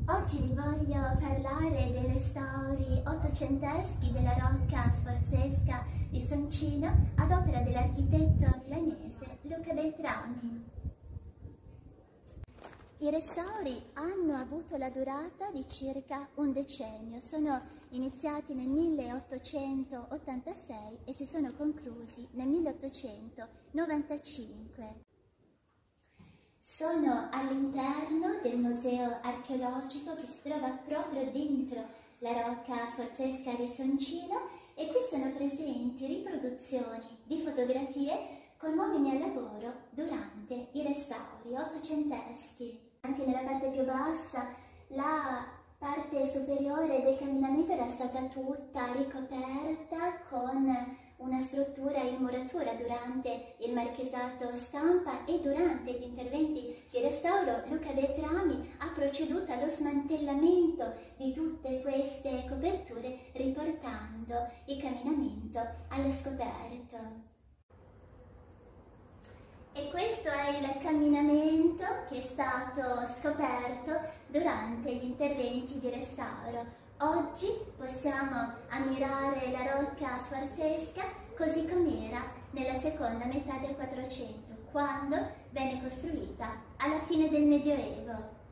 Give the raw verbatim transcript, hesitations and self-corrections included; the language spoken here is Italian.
Oggi vi voglio parlare dei restauri ottocenteschi della rocca sforzesca di Soncino ad opera dell'architetto milanese Luca Beltrami. I restauri hanno avuto la durata di circa un decennio, sono iniziati nel milleottocentottantasei e si sono conclusi nel milleottocentonovantacinque. Sono all'interno del museo archeologico che si trova proprio dentro la rocca sforzesca di Soncino e qui sono presenti riproduzioni di fotografie con uomini al lavoro durante i restauri ottocenteschi. Anche nella parte più bassa la parte superiore del camminamento era stata tutta ricoperta con una struttura in muratura durante il marchesato Stampa e durante gli interventi di restauro Luca Beltrami ha proceduto allo smantellamento di tutte queste coperture riportando il camminamento allo scoperto. E questo è il camminamento che è stato scoperto durante gli interventi di restauro. Oggi possiamo ammirare la rocca sforzesca così com'era nella seconda metà del Quattrocento, quando venne costruita alla fine del Medioevo.